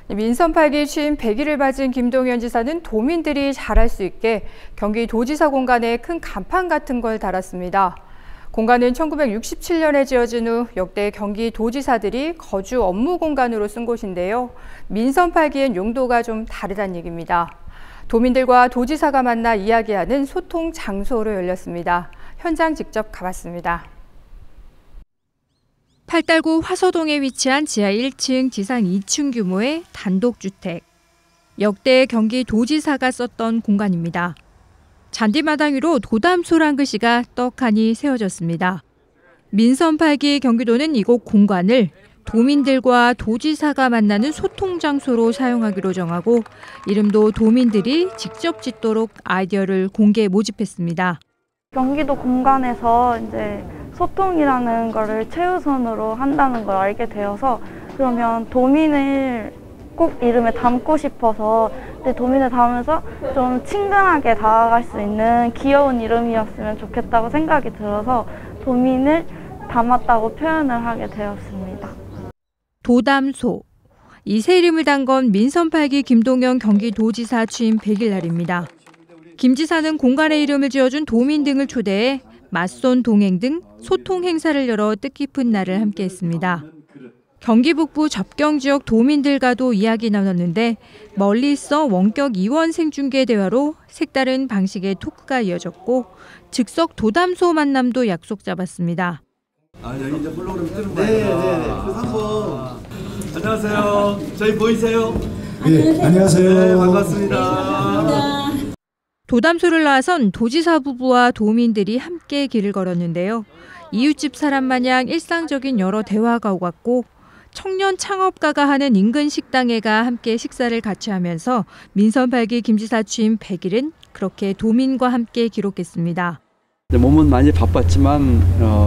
민선 8기 취임 100일을 맞은 김동연 지사는 도민들이 잘할 수 있게 경기도지사 공간에 큰 간판 같은 걸 달았습니다. 공간은 1967년에 지어진 후 역대 경기도지사들이 거주 업무 공간으로 쓴 곳인데요. 민선 8기엔 용도가 좀 다르다는 얘기입니다. 도민들과 도지사가 만나 이야기하는 소통 장소로 열렸습니다. 현장 직접 가봤습니다. 팔달구 화서동에 위치한 지하 1층, 지상 2층 규모의 단독주택. 역대 경기도지사가 썼던 공간입니다. 잔디마당 위로 도담소란 글씨가 떡하니 세워졌습니다. 민선 8기 경기도는 이곳 공간을 도민들과 도지사가 만나는 소통 장소로 사용하기로 정하고 이름도 도민들이 직접 짓도록 아이디어를 공개 모집했습니다. 경기도 공간에서 이제 소통이라는 거를 최우선으로 한다는 걸 알게 되어서 그러면 도민을 꼭 이름에 담고 싶어서 도민을 담으면서 좀 친근하게 다가갈 수 있는 귀여운 이름이었으면 좋겠다고 생각이 들어서 도민을 담았다고 표현을 하게 되었습니다. 도담소. 이 새 이름을 단 건 민선 8기 김동연 경기도지사 취임 100일 날입니다. 김 지사는 공간에 이름을 지어준 도민 등을 초대해 맞손 동행 등 소통 행사를 열어 뜻깊은 날을 함께했습니다. 경기 북부 접경 지역 도민들과도 이야기 나눴는데 멀리 있어 원격 이원 생중계 대화로 색다른 방식의 토크가 이어졌고 즉석 도담소 만남도 약속 잡았습니다. 여기 이제 홀로그램 뜨는 거예요. 네. 그래서 한번 안녕하세요. 저희 보이세요? 네, 안녕하세요. 네, 반갑습니다. 도담소를 나선 도지사 부부와 도민들이 함께 길을 걸었는데요. 이웃집 사람 마냥 일상적인 여러 대화가 오갔고 청년 창업가가 하는 인근 식당에가 함께 식사를 같이 하면서 민선 8기 김 지사 취임 100일은 그렇게 도민과 함께 기록했습니다. 몸은 많이 바빴지만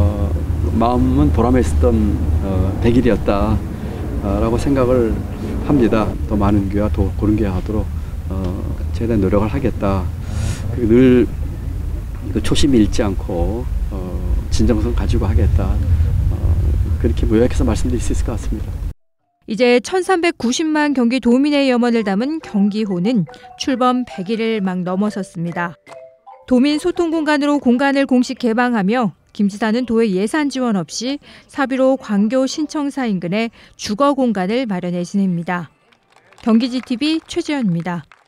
마음은 보람에 있었던 100일이었다라고 생각을 합니다. 더 많은 교화, 더 고른 교화하도록 최대한 노력을 하겠다. 늘 초심을 잃지 않고 진정성 가지고 하겠다. 그렇게 요약해서 말씀드릴 수 있을 것 같습니다. 이제 1390만 경기도민의 염원을 담은 경기호는 출범 100일을 막 넘어섰습니다. 도민 소통 공간으로 공간을 공식 개방하며 김 지사는 도의 예산 지원 없이 사비로 광교 신청사 인근에 주거 공간을 마련해 지냅니다. 경기지TV 최재현입니다.